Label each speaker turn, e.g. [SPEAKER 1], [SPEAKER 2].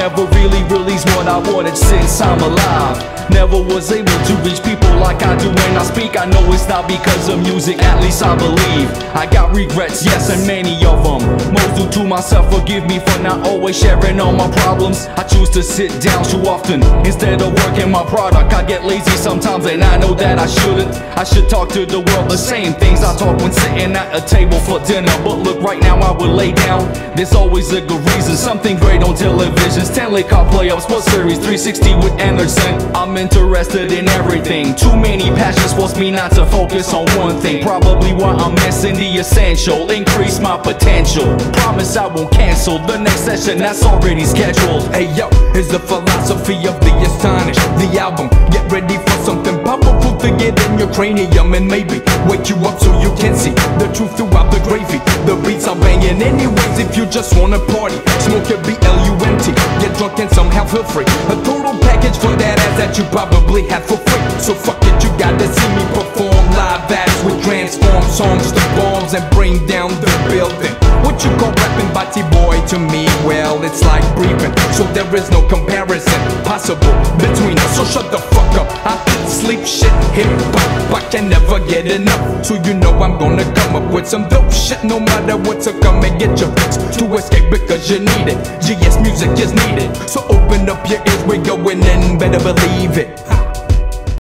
[SPEAKER 1] never really released what I wanted since I'm alive. Never was able to reach people like I do when I speak. I know it's not because of music, at least I believe. I got regrets, yes, and many of them. Most due to myself, forgive me for not always sharing all my problems. I choose to sit down too often instead of working my product. I get lazy sometimes and I know that I shouldn't. I should talk to the world the same things I talk when sitting at a table for dinner. But look, right now I would lay down. There's always a good reason, something great on television. Stanley Cup playoffs, Sports Series 360 with Anderson. I'm interested in everything. Too many passions force me not to focus on one thing. Probably why I'm missing the essential. Increase my potential. Promise I won't cancel the next session that's already scheduled.
[SPEAKER 2] Hey yo, is the philosophy of the astonished. The album, get ready for something powerful to get in your cranium and maybe wake you up so you can see the truth throughout the gravy. The beats are banging anyways if you just wanna party. Smoke your BLUNT, get drunk and somehow feel free. A total package for that ass that you probably had for free. So fuck it, you gotta see me perform live acts with transform songs to bombs and bring down the building. What you call rapping, Bati boy, to me, well, it's like breathing. So there is no comparison possible between us. So shut the fuck up. I sleep shit, hip hop, I can never get enough. So you know I'm gonna come up with some dope shit, no matter what. So come and get your fix to escape because you need it. GS music is needed. So open up your ears, we're going in, better believe it.